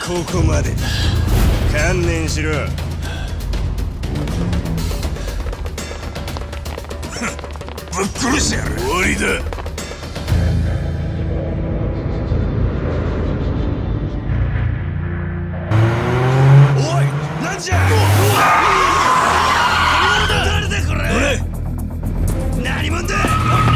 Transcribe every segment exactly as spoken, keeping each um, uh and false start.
ここまでだ。観念しろ。ぶっ殺してやる。終わりだ。おい、なんじゃ。誰だこれ。何者だ。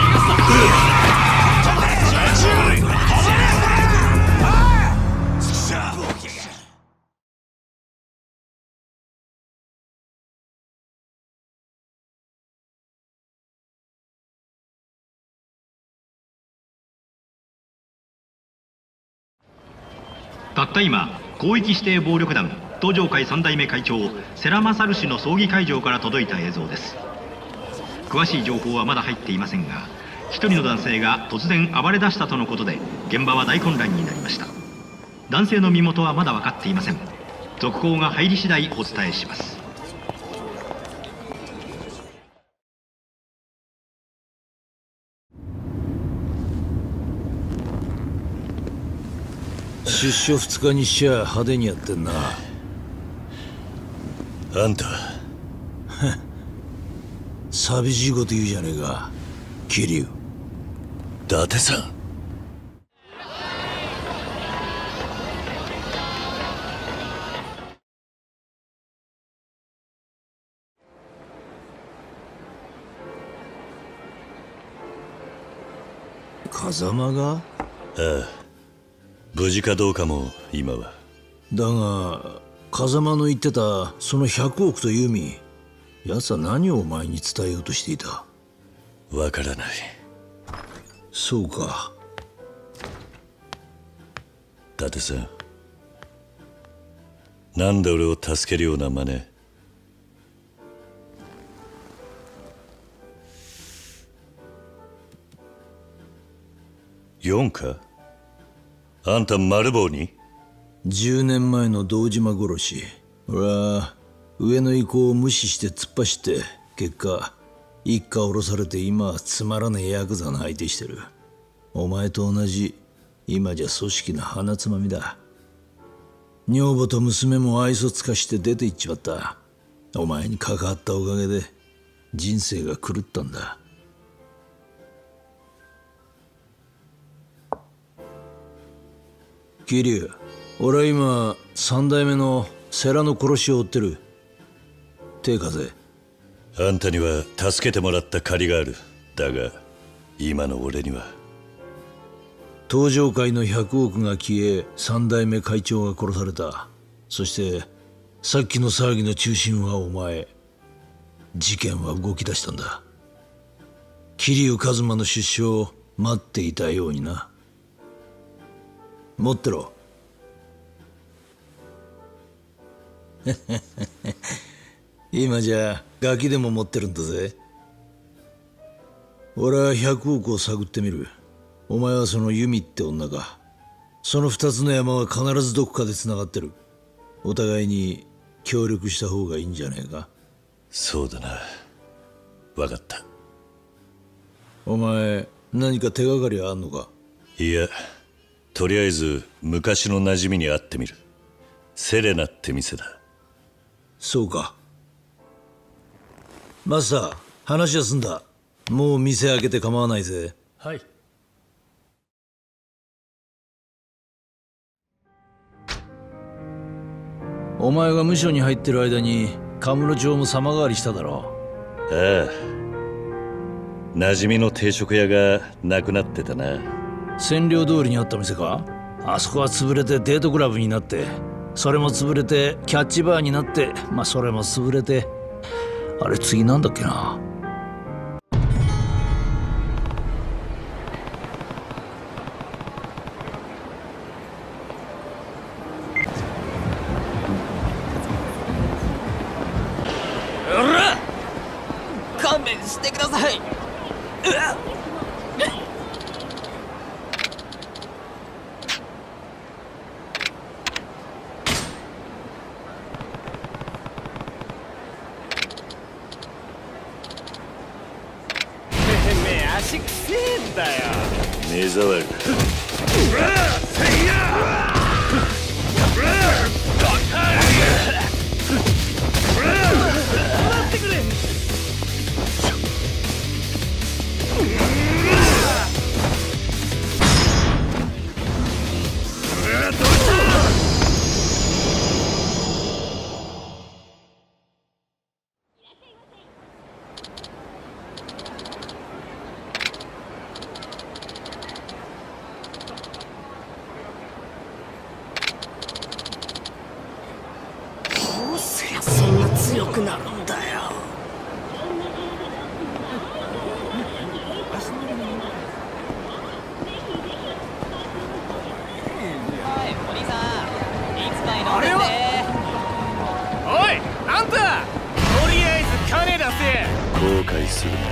たった今、広域指定暴力団東上会三代目会長世良勝氏の葬儀会場から届いた映像です。詳しい情報はまだ入っていませんが、一人の男性が突然暴れ出したとのことで、現場は大混乱になりました。男性の身元はまだ分かっていません。続報が入り次第お伝えします。 出所二日にしちゃ派手にやってんな。 あんた寂しいこと言うじゃねえか、桐生。 伊達さん。 風間が？ ああ、無事かどうかも今は。 だが風間の言ってたそのひゃくおくという意味、奴は何をお前に伝えようとしていた？ わからない。 そうか。 伊達さん、なんで俺を助けるような真似？ヨンか？あんたマルボウに？ じゅうねんまえの堂島殺し。俺は上の意向を無視して突っ走って、結果一家降ろされて今はつまらねえヤクザの相手してる。お前と同じ今じゃ組織の鼻つまみだ。女房と娘も愛想つかして出て行っちまった。お前に関わったおかげで人生が狂ったんだ。桐生、俺は今三代目の世良の殺しを追ってる。手風。 あんたには助けてもらった借りがある。だが今の俺には。 東上会のひゃくおくが消え、三代目会長が殺された。そしてさっきの騒ぎの中心はお前。事件は動き出したんだ。桐生一馬の出所を待っていたようにな。持ってろ。今じゃガキでも持ってるんだぜ。俺はひゃくおくを探ってみる。お前はそのユミって女か。その二つの山は必ずどこかで繋がってる。お互いに協力した方がいいんじゃねえか。 そうだな。分かった。 お前何か手がかりはあんのか？ いや、とりあえず昔の馴染みに会ってみる。セレナって店だ。 そうか。マスター、話は済んだ。もう店開けて構わないぜ。 はい。 お前が無所に入ってる間にカムロ町も様変わりしただろう。ああ、馴染みの定食屋がなくなってたな。 占領通りにあった店か？あそこは潰れてデートクラブになって、それも潰れてキャッチバーになって、まあそれも潰れて、あれ次なんだっけな。 うら！勘弁してください。うわっ！ 足くせえんだよ。 目障り。 強くなるんだよ。 あれはおい、あんたとりあえず金出せ。 後悔するな。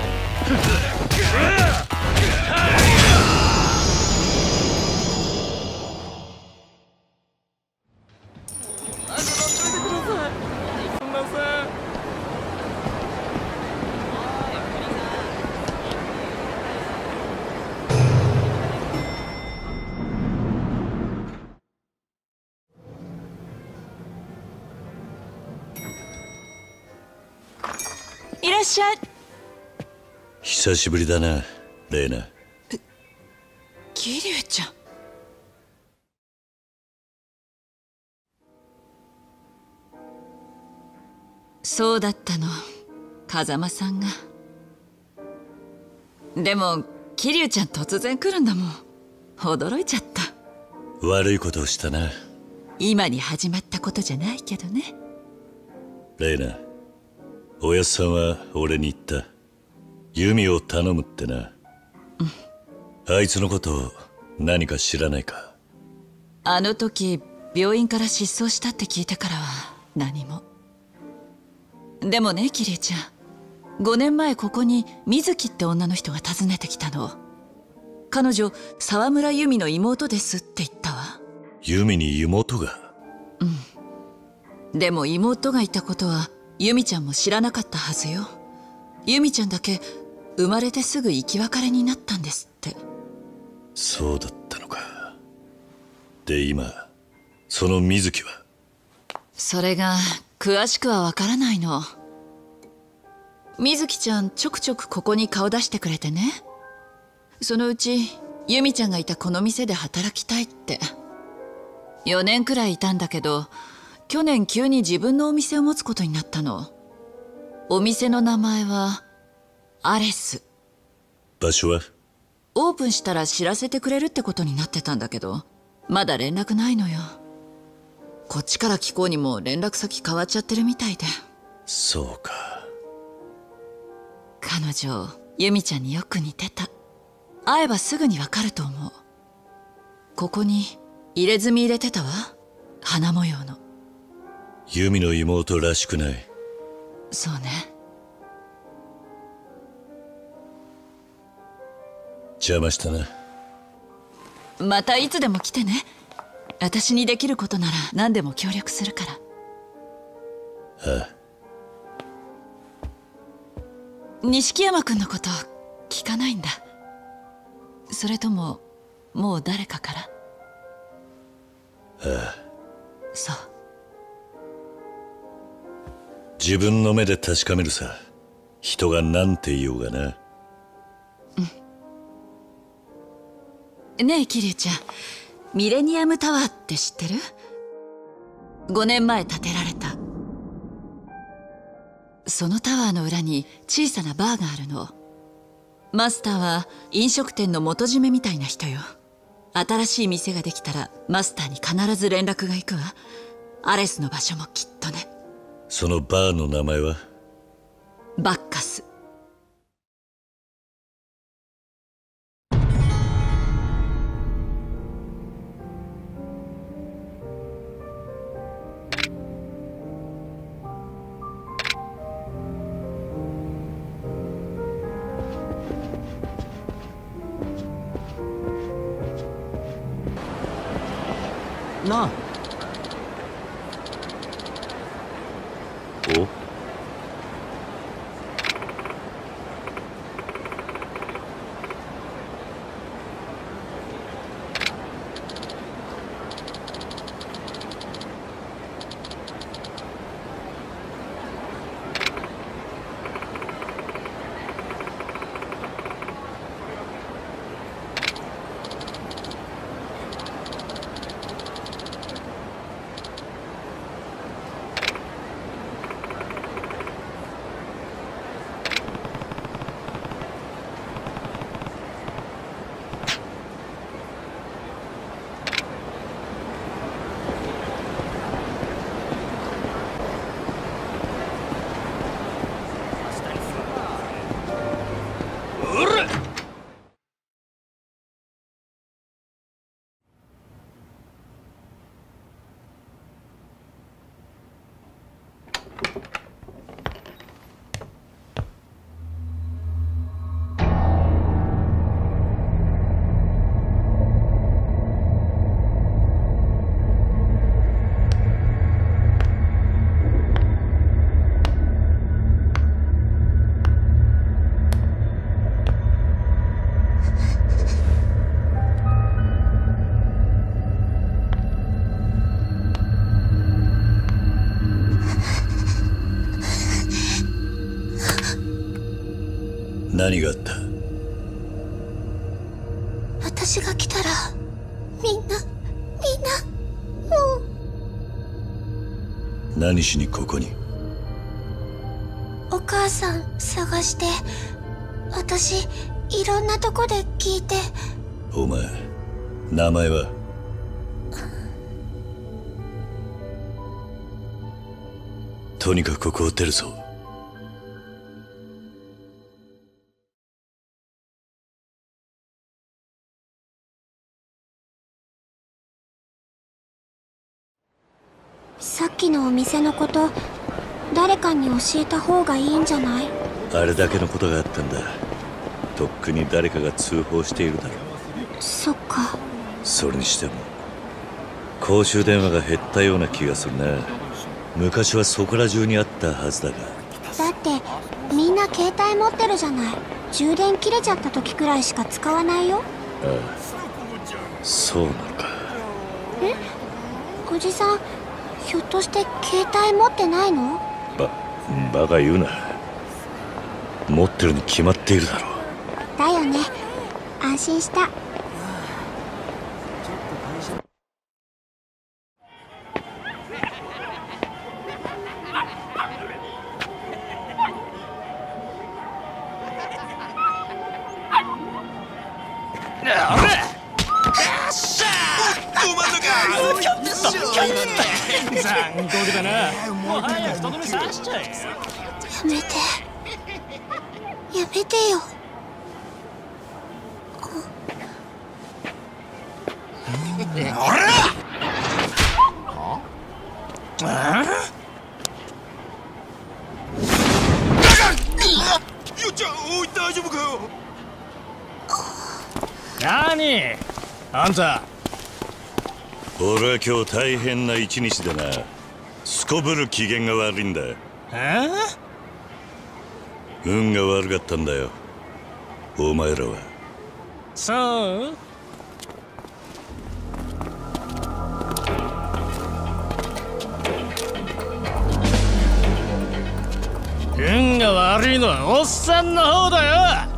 いらっしゃい。 久しぶりだな、レイナ。 桐生ちゃん。そうだったの、風間さんが。でも桐生ちゃん突然来るんだもん。驚いちゃった。 悪いことをしたな。 今に始まったことじゃないけどね。 レイナ、おやっさんは俺に言った。ユミを頼むってな。うん、あいつのことを何か知らないか。 あの時病院から失踪したって聞いてからは何も。でもね、桐生ちゃん、ごねんまえここに水木って女の人が訪ねてきたの。彼女沢村由美の妹ですって言ったわ。 ユミに妹が？ うん。でも妹がいたことは由美ちゃんも知らなかったはずよ。由美ちゃんだけ生まれてすぐ生き別れになったんですって。 そうだったのか。で今その水木は？ それが詳しくはわからないの。水木ちゃんちょくちょくここに顔出してくれてね。そのうち由美ちゃんがいたこの店で働きたいって。よねんくらいいたんだけど、去年急に自分のお店を持つことになったの。お店の名前はアレス。 場所は？ オープンしたら知らせてくれるってことになってたんだけど、まだ連絡ないのよ。こっちから聞こうにも連絡先変わっちゃってるみたいで。 そうか。 彼女由美ちゃんによく似てた。会えばすぐにわかると思う。ここに入れ墨入れてたわ、花模様の。 ユミの妹らしくない。 そうね。 邪魔したな。 またいつでも来てね。私にできることなら何でも協力するから。 ああ。 錦山君のこと聞かないんだ。それとももう誰かから？ ああ。 そう。 自分の目で確かめるさ。人が何て言おうがな。 うん。ねえ桐生ちゃん、ミレニアムタワーって知ってる？ごねんまえ建てられた。そのタワーの裏に小さなバーがあるの。マスターは飲食店の元締めみたいな人よ。新しい店ができたらマスターに必ず連絡が行くわ。アレスの場所もきっとね。 そのバーの名前は？ バッカス。 なあ。 お？ 何があった？ 私が来たらみんなみんなもう。 何しにここに？ お母さん探して、私いろんなとこで聞いて。 お前名前は？とにかくここを出るぞ。 さっきのお店のこと、誰かに教えた方がいいんじゃない？ あれだけのことがあったんだ。とっくに誰かが通報しているだろう。 そっか。 それにしても公衆電話が減ったような気がするな。昔はそこら中にあったはずだが。 だってみんな携帯持ってるじゃない。充電切れちゃった時くらいしか使わないよ。 ああ、そうなのか。 え、おじさんひょっとして携帯持ってないの？ ば、バカ言うな。持ってるに決まっているだろう。 だよね。安心した。 残酷だな。もう早くとどめ刺しちゃえよ。 やめてやめてよ。 あれ？あ？よっちゃん、おい、大丈夫かよ。 何あんた。 俺は今日大変な一日でな。すこぶる機嫌が悪いんだ。 え？ 運が悪かったんだよ、お前らは。 そう？運が悪いのはおっさんの方だよ。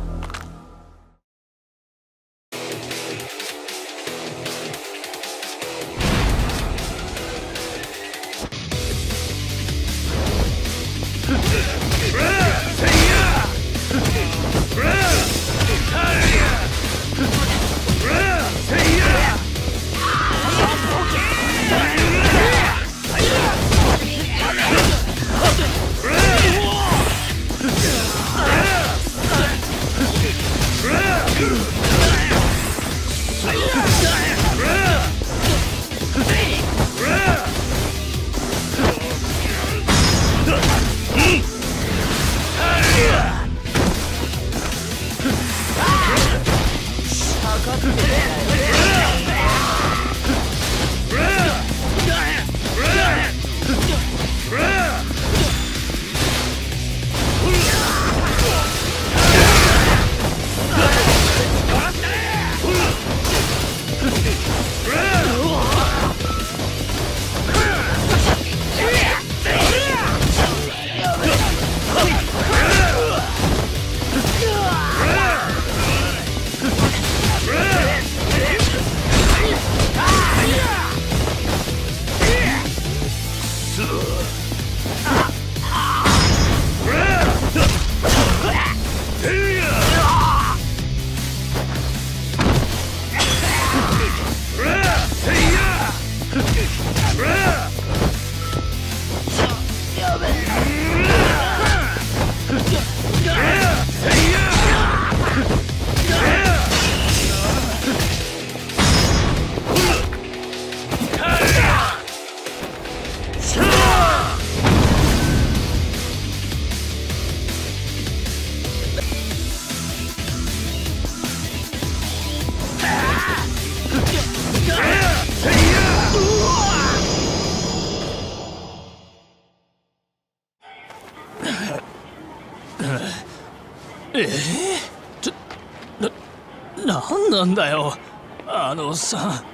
ええちょな、なんなんだよあのおっさん。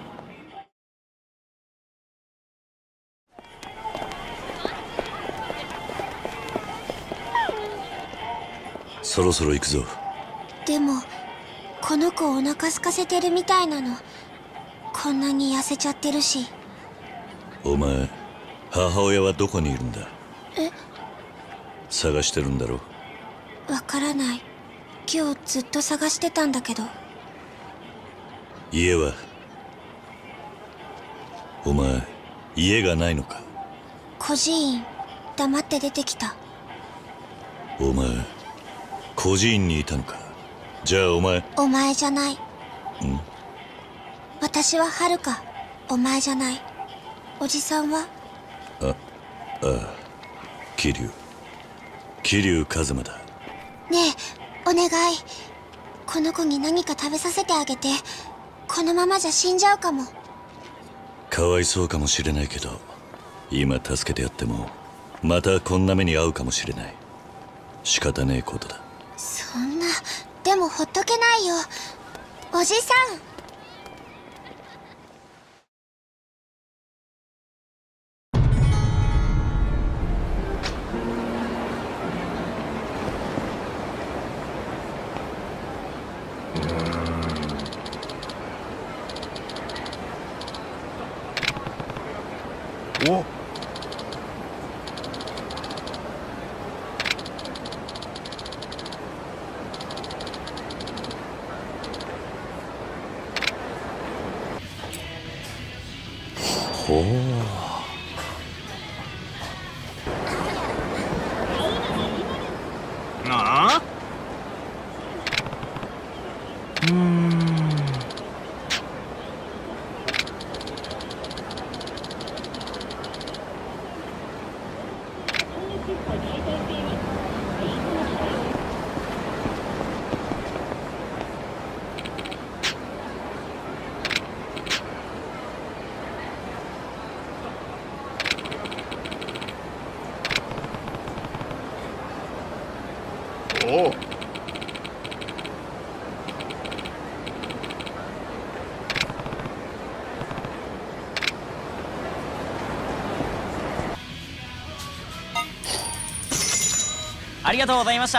そろそろ行くぞ。 でもこの子お腹空かせてるみたいなの。こんなに痩せちゃってるし。 お前、母親はどこにいるんだ？ え？ 探してるんだろ？ わからない。今日ずっと探してたんだけど。 家は？お前、家がないのか？ 孤児院、黙って出てきた。 お前、孤児院にいたのか？じゃあお前。 お前じゃない。 ん？ 私ははるか。お前じゃない。おじさんは？ あ、ああ、桐生。桐生一馬だ。 ねえ、お願い。この子に何か食べさせてあげて。このままじゃ死んじゃうかも。 かわいそうかもしれないけど、今助けてやってもまたこんな目に遭うかもしれない。仕方ねえことだ。 そんな、でもほっとけないよおじさん。 おほう。 なあうーんおうありがとうございました。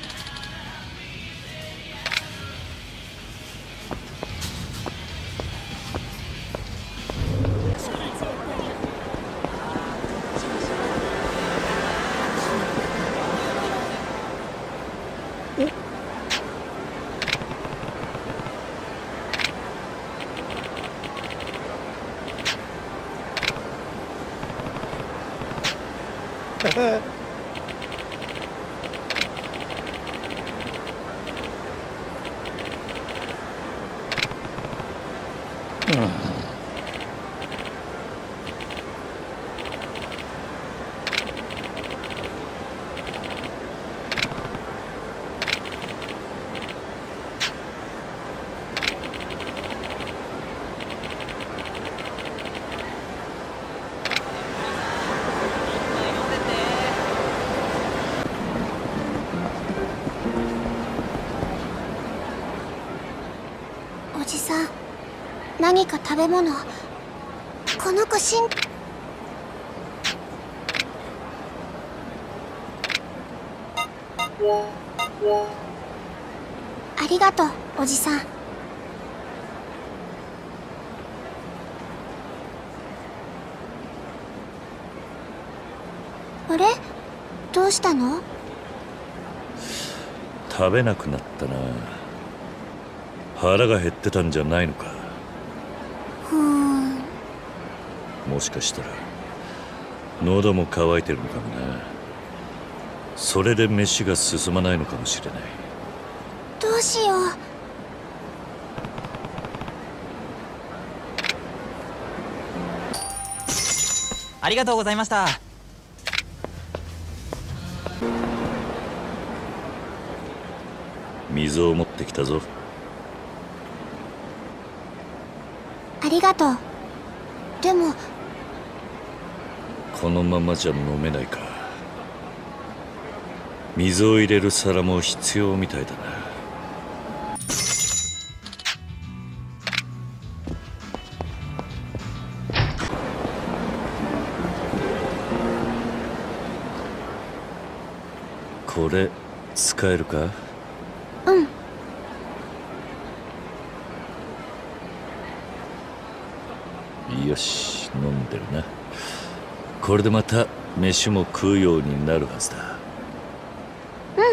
おじさん、何か食べ物。この子死んありがとうおじさん。あれ、どうしたの？ 食べなくなったな。腹が減ってたんじゃないのか？ ふーん。 もしかしたら喉も渇いてるのかもな。それで飯が進まないのかもしれない。 どうしよう。 ありがとうございました。 水を持ってきたぞ。 ありがとう。でもこのままじゃ飲めないか。 水を入れる皿も必要みたいだな。これ使えるか？ うん。 よし、飲んでるな。これでまた飯も食うようになるはずだ。 うん。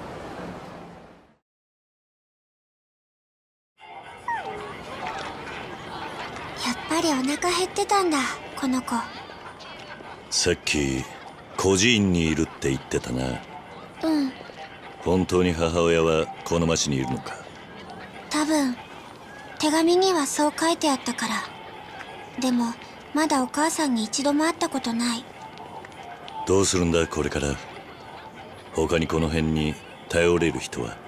やっぱりお腹減ってたんだ、この子。 さっき孤児院にいるって言ってたな。 うん。 本当に母親はこの町にいるのか？ 多分手紙にはそう書いてあったから。でもまだお母さんに一度も会ったことない。 どうするんだこれから。他にこの辺に頼れる人は？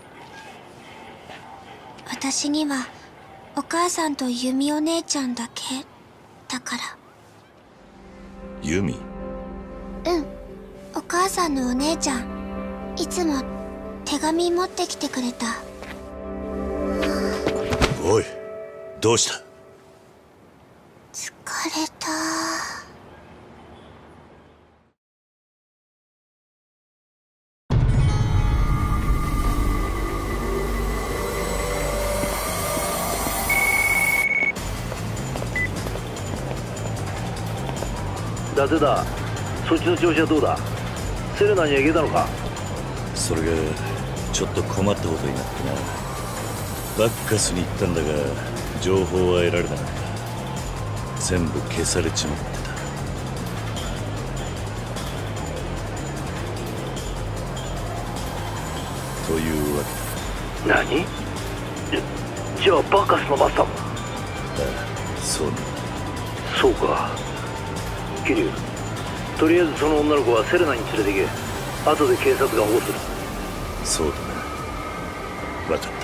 私にはお母さんとユミお姉ちゃんだけだから。 ユミ？ うん、お母さんのお姉ちゃん。いつも手紙持ってきてくれた。 おい、どうした？ 疲れた。 伊達だ。そっちの調子はどうだ？セレナには行けたのか？ それがちょっと困ったことになってな。バッカスに行ったんだが情報は得られなかった。全部消されちまってた。というわけだ。 何？じゃあバカスのマスターも？ ああ、そうなんだ。 そうか。桐生、とりあえずその女の子はセレナに連れて行け。後で警察が保護する。 そうだな。分かった。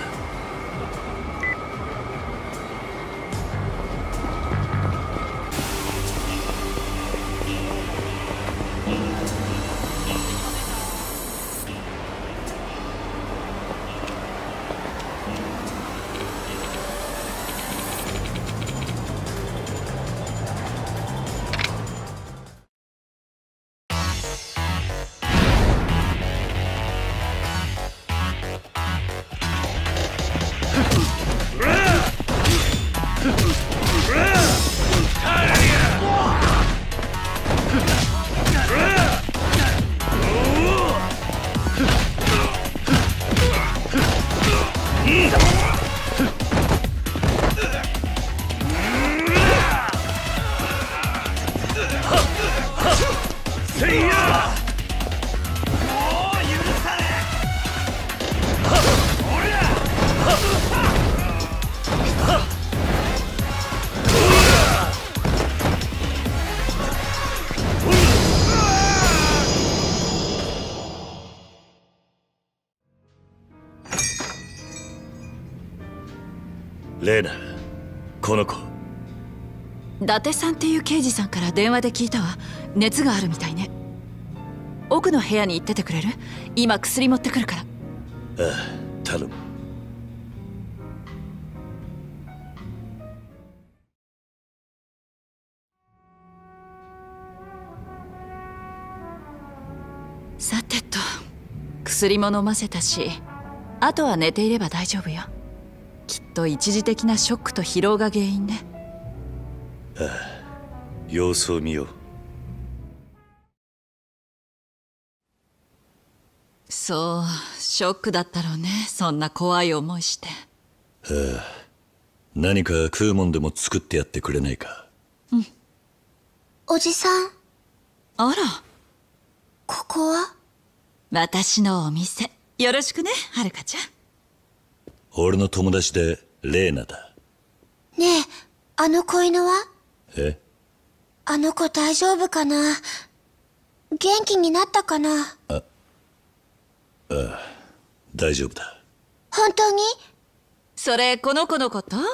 レーナ、この子。 伊達さんっていう刑事さんから電話で聞いたわ。熱があるみたいね。奥の部屋に行っててくれる？今薬持ってくるから。 ああ、頼む。 さてと、薬も飲ませたし、あとは寝ていれば大丈夫よ。きっと一時的なショックと疲労が原因ね。 ああ、様子を見よう。 そう、ショックだったろうね。そんな怖い思いして。 ああ、何か食うもんでも作ってやってくれないか？ うん。 おじさん。 あら。 ここは？ 私のお店。よろしくね、はるかちゃん。 俺の友達でレーナだ。 ねえ、あの子犬は？ え？ あの子大丈夫かな？元気になったかな？ あ、ああ、大丈夫だ。 本当に？ それこの子のこと？あ、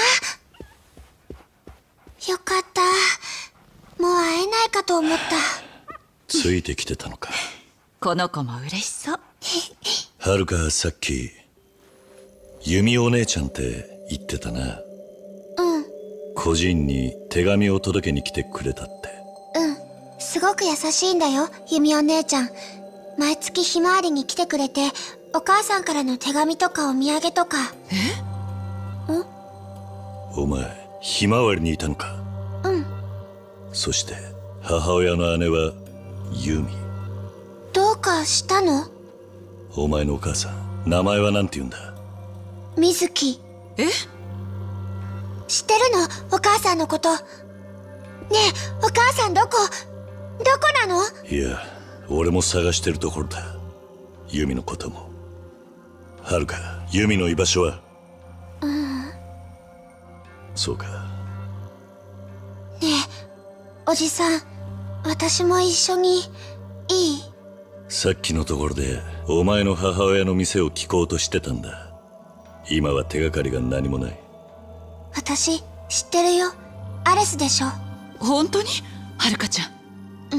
よかった。もう会えないかと思った。 ついてきてたのか。 この子も嬉しそう。 はるかさっき弓お姉ちゃんって言ってたな。 うん。 孤児院に手紙を届けに来てくれたって。 うん。すごく優しいんだよ、弓お姉ちゃん。毎月ひまわりに来てくれて、お母さんからの手紙とかお土産とか。え？ん？ お前、ひまわりにいたのか。 うん。 そして母親の姉はユミ。 どうかしたの？ お前のお母さん、名前はなんて言うんだ？ 水木。 え？ 知ってるの？お母さんのこと。ねえ、お母さんどこ？どこなの？ いや、俺も探してるところだ。ユミのことも。はるか、ユミの居場所は？ うん。 そうか。 ねえ、おじさん、私も一緒にいい？ さっきのところでお前の母親の店を聞こうとしてたんだ。今は手がかりが何もない。 私知ってるよ。アレスでしょ。 本当に？はるかちゃん。 うん。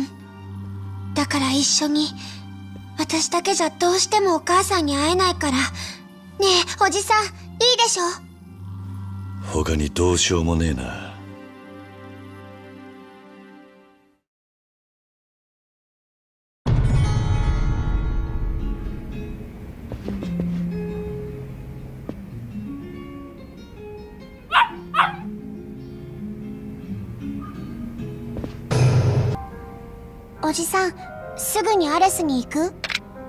だから一緒に。私だけじゃどうしてもお母さんに会えないから。ねえ、おじさん、いいでしょ？ 他にどうしようもねえな。 おじさん、すぐにアレスに行く？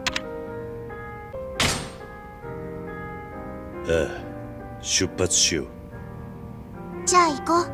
ああ、出発しよう。 じゃあ行こう。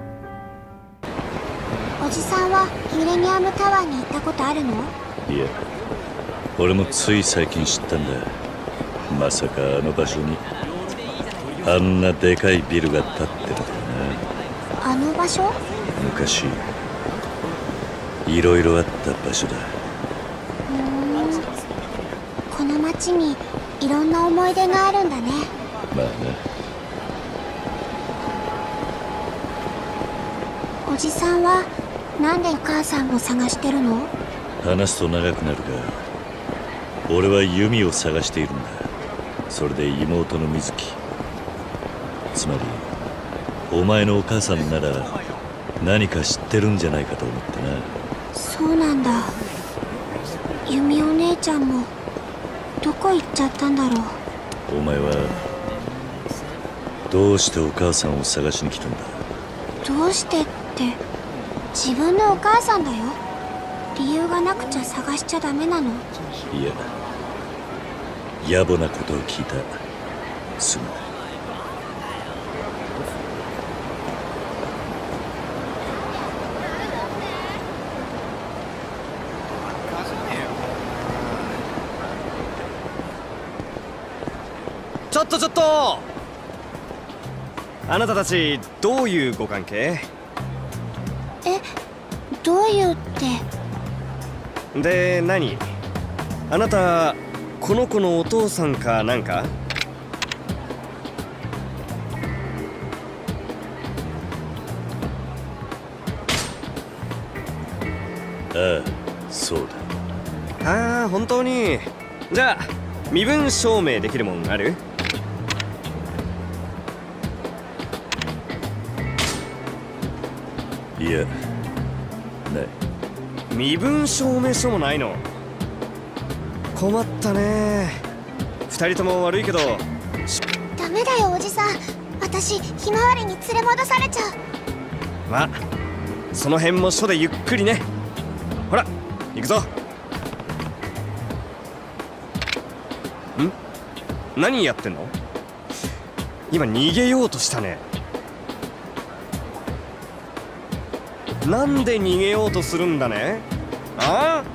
おじさんはミレニアムタワーに行ったことあるの？ いや、俺もつい最近知ったんだ。まさかあの場所にあんなでかいビルが建ってるとはな。 あの場所？ 昔いろいろあった場所だ。 ふーん、この街にいろんな思い出があるんだね。 まあな。 おじさんはなんでお母さんを探してるの？ 話すと長くなるが、俺は弓を探しているんだ。それで妹の水木、つまりお前のお母さんなら何か知ってるんじゃないかと思ってな。 そうなんだ。弓お姉ちゃんもどこ行っちゃったんだろう。 お前はどうしてお母さんを探しに来たんだ？ どうしてって自分のお母さんだよ。理由がなくちゃ探しちゃダメなの？ いや、野暮なことを聞いた。すまない。 ちょっとちょっと、あなたたちどういうご関係？ え、どういうって？ で、何？あなたこの子のお父さんかなんか？ ああ、そうだ。ああ、本当に。じゃあ身分証明できるもんある？ いや、ない。 身分証明書もないの？困ったね。二人とも悪いけど。 ダメだよおじさん。私ひまわりに連れ戻されちゃう。 まあその辺も署でゆっくりね。ほら行くぞ。ん？何やってんの？今逃げようとしたね。なんで逃げようとするんだね。ああ、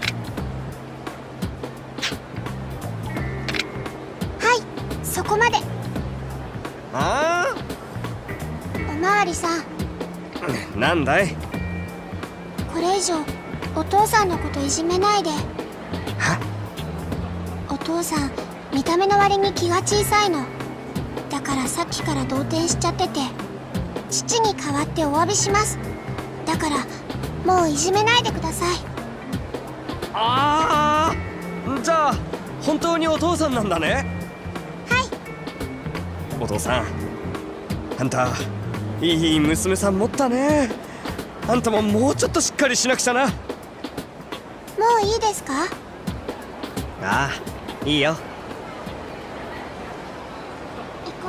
はい、そこまで。 ああ、 おまわりさん、 なんだい？ これ以上お父さんのこといじめないで。 は？ お父さん見た目の割に気が小さいの。だからさっきから動転しちゃってて、父に代わってお詫びします。だからもういじめないでください。 ああ、 本当にお父さんなんだね。 はい。 お父さん、あんたいい娘さん持ったね。あんたももうちょっとしっかりしなくちゃな。 もういいですか？ ああ、いいよ。 行こ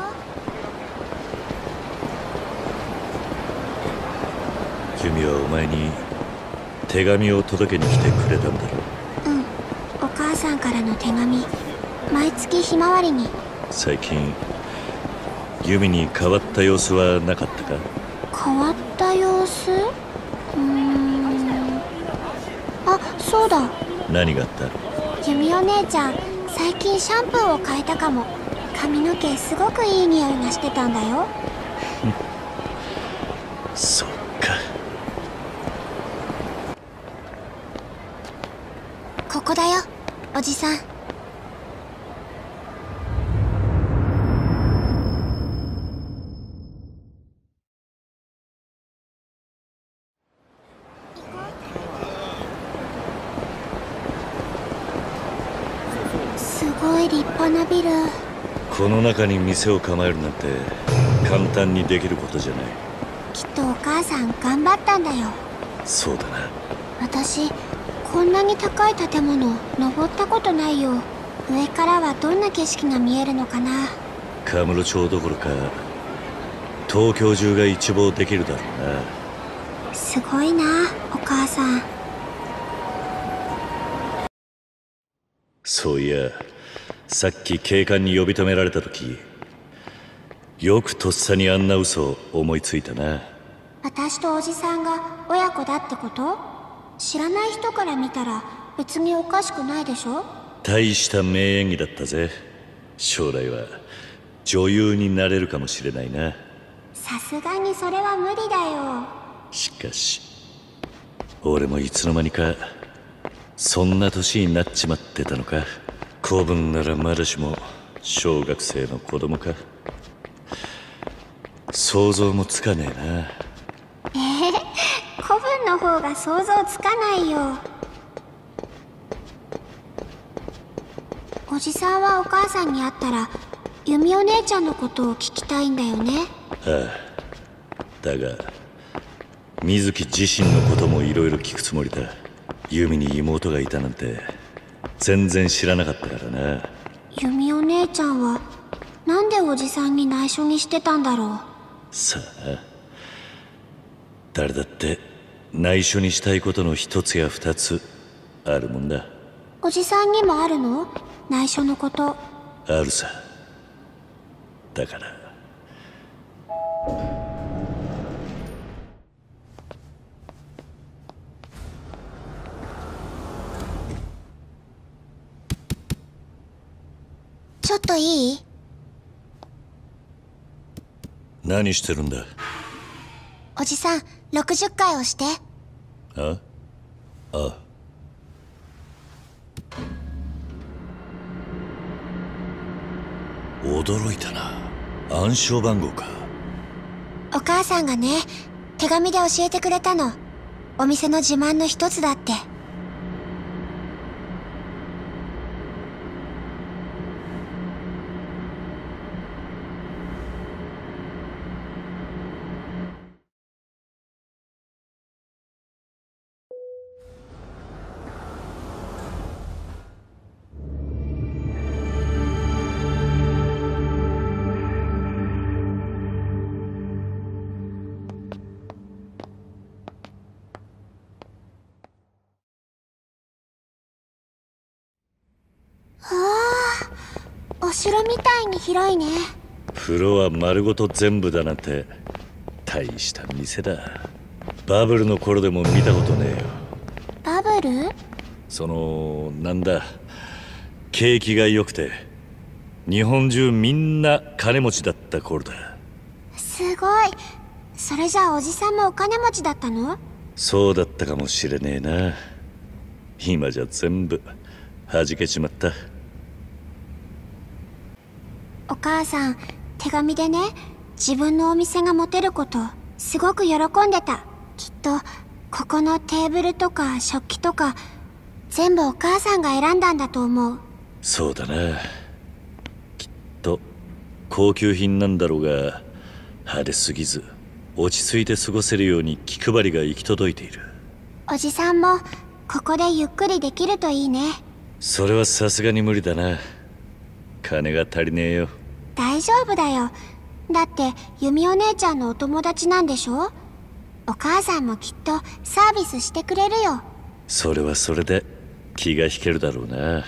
ユミはお前に手紙を届けに来てくれたんだろう。うん、お母さんからの手紙、毎月ひまわりに。 最近ユミに変わった様子はなかったか？ 変わった様子？うーん、あ、そうだ。 何があった？ ユミお姉ちゃん、最近シャンプーを変えたかも。髪の毛すごくいい匂いがしてたんだよ。 そっか。 ここだよ、おじさん。すごい立派なビル。 この中に店を構えるなんて簡単にできることじゃない。 きっとお母さん頑張ったんだよ。 そうだな。 私こんなに高い建物登ったことないよ。上からはどんな景色が見えるのかな。 カムロ町どころか東京中が一望できるだろうな。すごいな、お母さん。 そういや、さっき警官に呼び止められた時、よくとっさにあんな嘘を思いついたな。 私とおじさんが親子だってこと？知らない人から見たら別におかしくないでしょ？ 大した名演技だったぜ。将来は女優になれるかもしれないな。 さすがにそれは無理だよ。 しかし俺もいつの間にかそんな年になっちまってたのか。子分ならまだしも小学生の子供か。想像もつかねえな。 ええ、子分の方が想像つかないよ。おじさんはお母さんに会ったらユミお姉ちゃんのことを聞きたいんだよね。 ああ、だが水木自身のこともいろいろ聞くつもりだ。ユミに妹がいたなんて全然知らなかったからな。 ユミお姉ちゃんはなんでおじさんに内緒にしてたんだろう。 さあ、誰だって内緒にしたいことの一つや二つあるもんだ。 おじさんにもあるの？内緒のこと。 あるさ。だからちょっといい？ 何してるんだ？ おじさん、ろくじゅっかい押して。 ああ、驚いたな。暗証番号か。 お母さんがね、手紙で教えてくれたの。お店の自慢の一つだって。お城みたいに広いね。 風呂は丸ごと全部だなんて大した店だ。バブルの頃でも見たことねえよ。 バブル？ そのなんだ、景気が良くて日本中みんな金持ちだった頃だ。 すごい。それじゃあおじさんもお金持ちだったの？ そうだったかもしれねえな。今じゃ全部弾けちまった。 お母さん、手紙でね、自分のお店が持てることすごく喜んでた。きっとここのテーブルとか食器とか全部お母さんが選んだんだと思う。 そうだな。きっと高級品なんだろうが、派手すぎず落ち着いて過ごせるように気配りが行き届いている。 おじさんもここでゆっくりできるといいね。 それはさすがに無理だな。金が足りねえよ。 大丈夫だよ。だってユミお姉ちゃんのお友達なんでしょ。お母さんもきっとサービスしてくれるよ。 それはそれで気が引けるだろうな。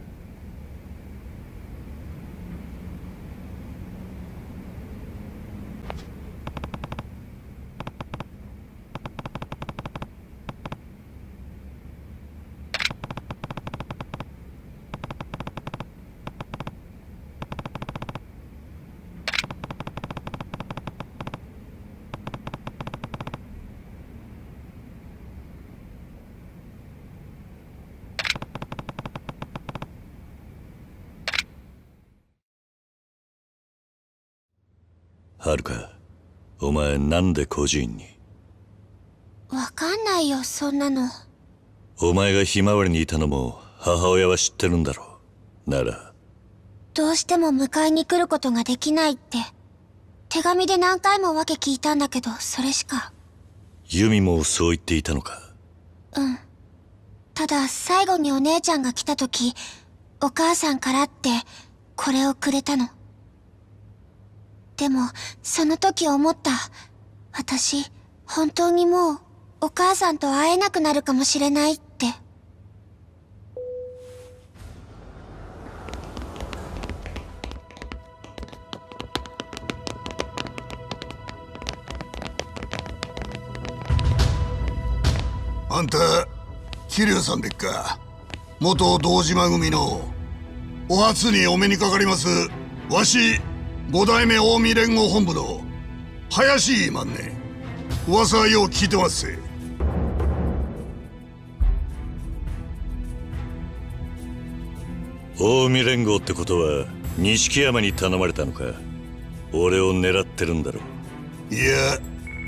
はるか、お前なんで孤児院に？ わかんないよ、そんなの。 お前がひまわりにいたのも母親は知ってるんだろう。ならどうしても迎えに来ることができないって手紙で何回も訳聞いたんだけど、それしか。 ユミもそう言っていたのか？ うん。ただ最後にお姉ちゃんが来た時、お母さんからってこれをくれたの。でもその時思った。私本当にもうお母さんと会えなくなるかもしれないって。 あんた桐生さんでっか。元堂島組のお初にお目にかかります。わし五代目近江連合本部の林今んね。噂はよう聞いてますぜ。 近江連合ってことは錦山に頼まれたのか？俺を狙ってるんだろう。 いや、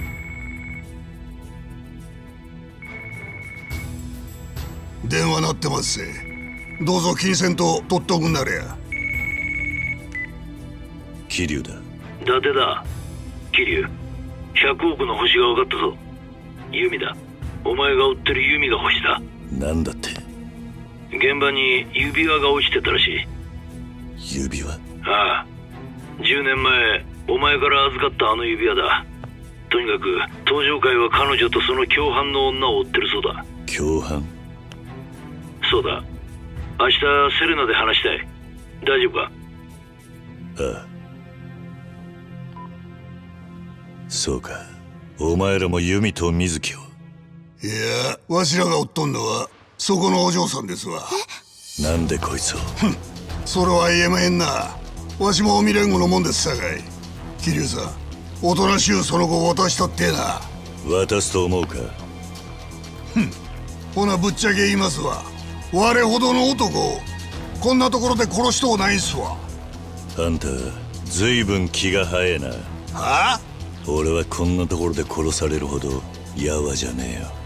電話鳴ってますぜ。どうぞ気にせんと取っとくんなれや。 桐生だ。 伊達だ。桐生、ひゃくおくの星が分かったぞ。ユミだ。お前が追ってるユミが星だ。 なんだって？ 現場に指輪が落ちてたらしい。 指輪？ ああ、じゅうねんまえお前から預かったあの指輪だ。とにかく登場会は彼女とその共犯の女を追ってるそうだ。 共犯？ そうだ。明日セレナで話したい。大丈夫か？ ああ、そうか。お前らもユミと水木を。 いや、わしらが追っとんのはそこのお嬢さんですわ。 なんでこいつを？ それは言えまへんな。わしも近江連合のもんですさかい。桐生さん、おとなしゅうその子を渡したってえな。 渡すと思うか？ ふん、ほなぶっちゃけ言いますわ。我ほどの男をこんなところで殺しとうないんすわ。 あんたずいぶん気が早えな。 はあ？ 俺はこんなところで殺されるほどやわじゃねえよ。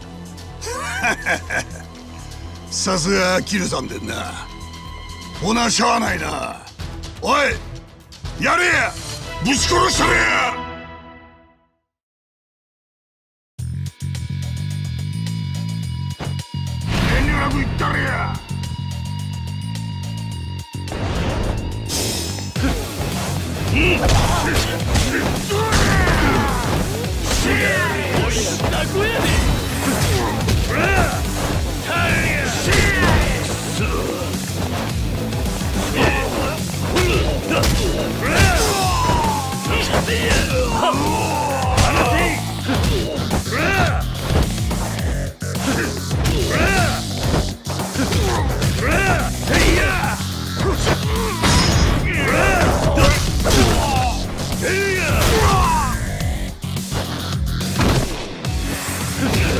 さすが桐生さんでんな。ほなしゃあないな。おい、やれや、ぶち殺したれや。遠慮なく言ったれや。 Yeah!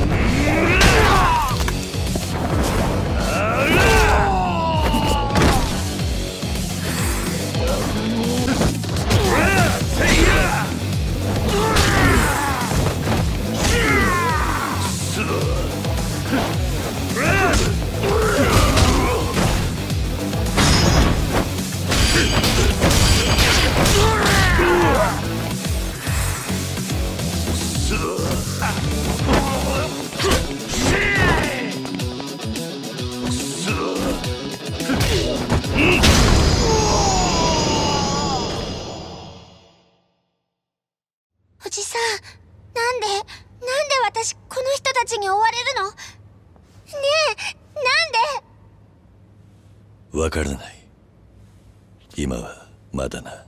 おじさん、なんで、なんで私、この人たちに追われるの？ねえ、なんで？ わからない。今はまだな。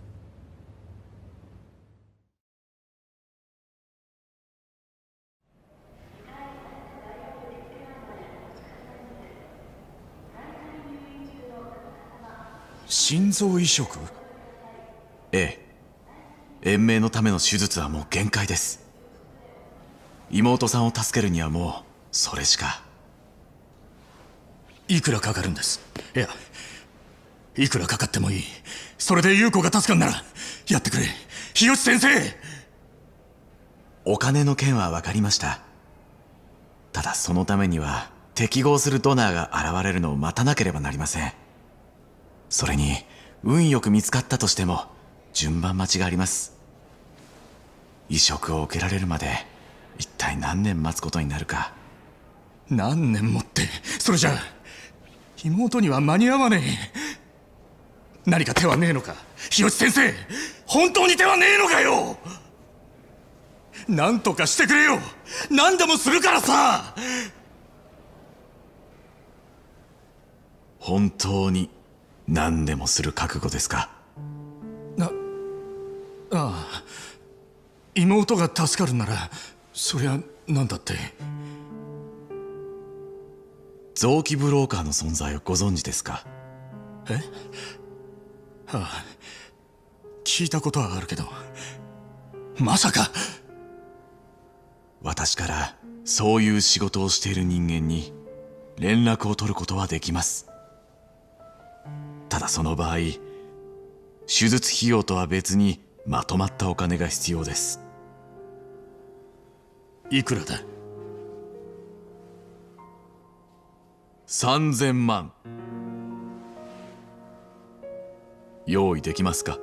心臓移植？ええ。延命のための手術はもう限界です。妹さんを助けるにはもうそれしか。 いくらかかるんです？いや、いくらかかってもいい。それで優子が助かるならやってくれ、日吉先生。 お金の件は分かりました。ただそのためには適合するドナーが現れるのを待たなければなりません。それに運よく見つかったとしても順番待ちがあります。移植を受けられるまで一体何年待つことになるか。 何年もって、それじゃあ妹には間に合わねえ。何か手はねえのか、日吉先生。本当に手はねえのかよ。何とかしてくれよ。何でもするからさ。 本当に何でもする覚悟ですか？ な、ああ、妹が助かるならそりゃ何だって。 臓器ブローカーの存在をご存知ですか？ え？はあ、聞いたことはあるけど、まさか。 私からそういう仕事をしている人間に連絡を取ることはできます。ただその場合、手術費用とは別にまとまったお金が必要です。 いくらだ？ さんぜんまん。用意できますか？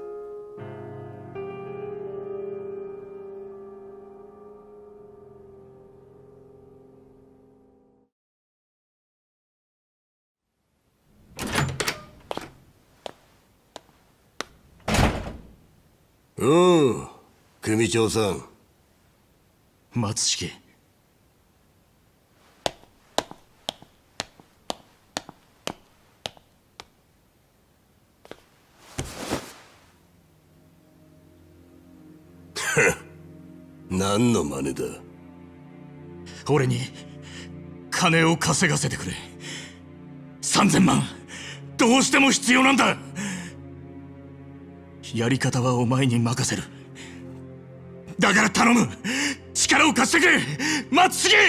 うん、組長さん。 松重。 何の真似だ？ 俺に金を稼がせてくれ。さんぜんまんどうしても必要なんだ。やり方はお前に任せる。だから頼む、力を貸してくれ、松重。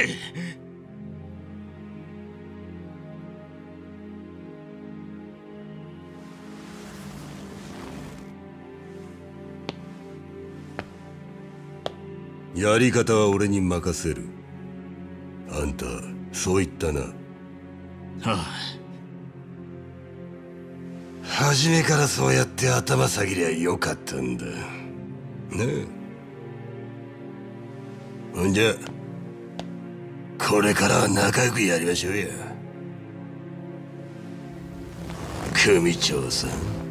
やり方は俺に任せる。あんたそう言ったな。 はあ、 初めからそうやって頭下げりゃよかったんだねえ。ほんじゃこれからは仲良くやりましょうや、組長さん。